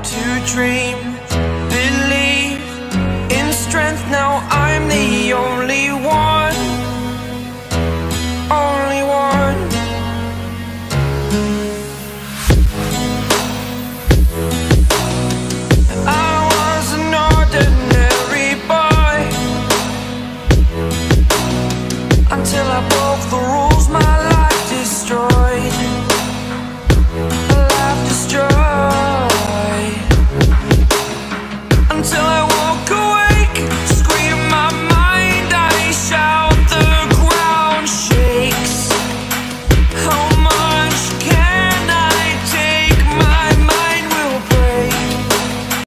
to dream, believe in strength. Now I'm the only one, only one.